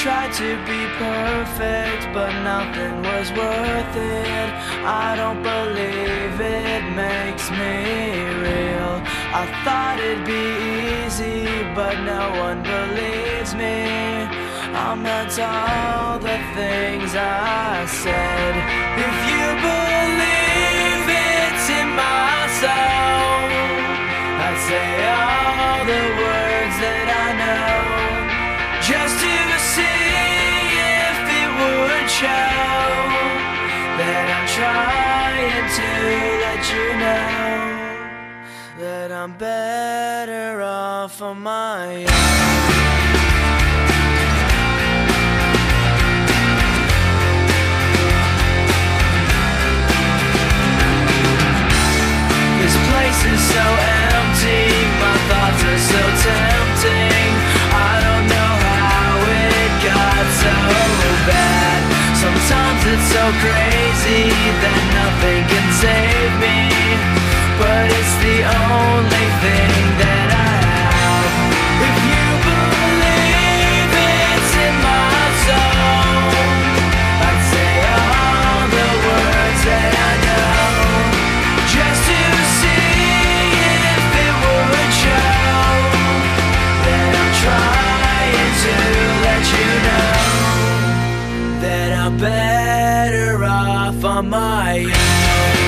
tried to be perfect, but nothing was worth it. I don't believe it makes me real. I thought it'd be easy, but no one believes me. I meant all the things I said. If you believe it's in my soul, I'd say all the words that I know, just to see if it would show that I'm trying to let you know that I'm better off on my own. This place is so empty, my thoughts are so tempting. I don't know how it got so bad. Sometimes it's so crazy that nothing can save me, but it's the only thing that I have. If you believe it's in my soul, I'd say all the words that I know, just to see if it would show that I'm trying to let you know that I'm better off on my own.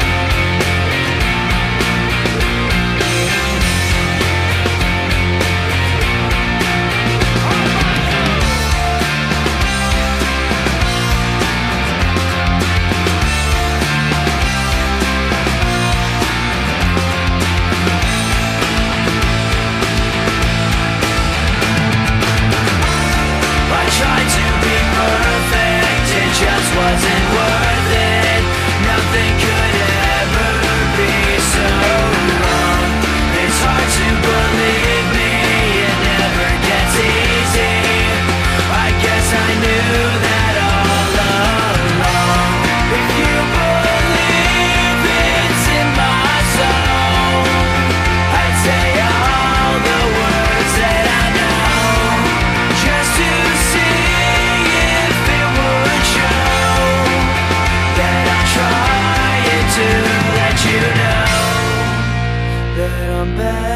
Wasn't worth it. Nothing could ever be so wrong. It's hard to believe me, it never gets easy. I guess I knew that all along. If you believe it's in my soul, I'd say all the words that I know, just to see if it would show to let you know that I'm better.